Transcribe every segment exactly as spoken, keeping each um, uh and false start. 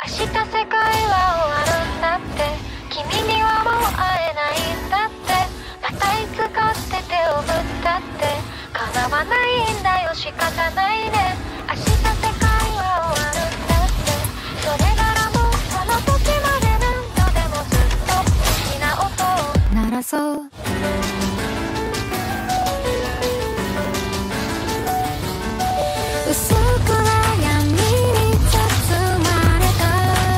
明日世界は終わるんだって、君にはもう会えないんだって、またいつかって手を振ったって叶わないんだよ、仕方ないね。明日世界は終わるんだって、それならもうその時まで何度でもずっと好きな音を鳴らそう。薄暗闇に包まれた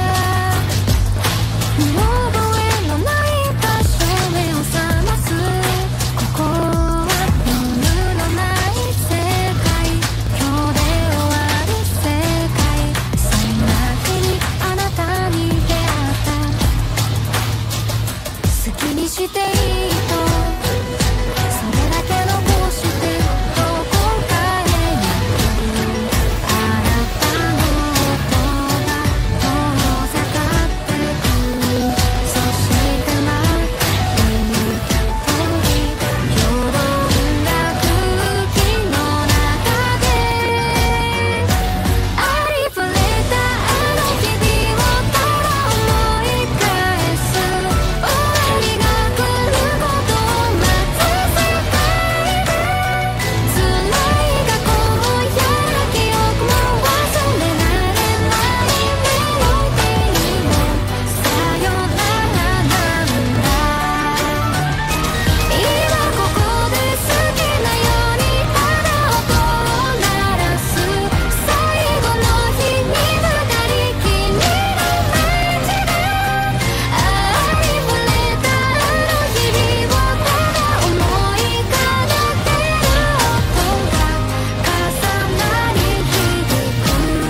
見覚えのない場所、目を覚ます。ここは夜のない世界、今日で終わる世界。そんな日にあなたに出会った。好きにしていいとそれだけ残してどこかへ行く。あなたの音が遠ざかってく。そして待っている鳥よどんだ空気の中でありふれたあの日々をただ思い返す。終わりが来ることを待つ世界で辛い過去をやら記憶も忘れられないメロディーもさよならなんだ。今ここで好きなようにただ音を鳴らす。最後の日に二人きりの街でありふれたあの日々をただ思い奏でる音が重なり響く。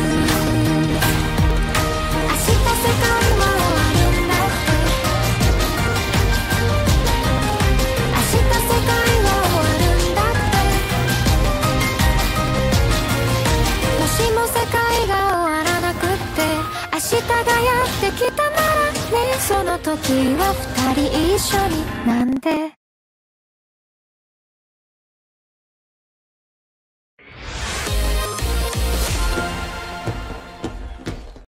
明日世界は終わるんだって、明日世界は終わるんだって。もしも世界が終わらなくって明日がやってきたならね、その時は二人一緒になんで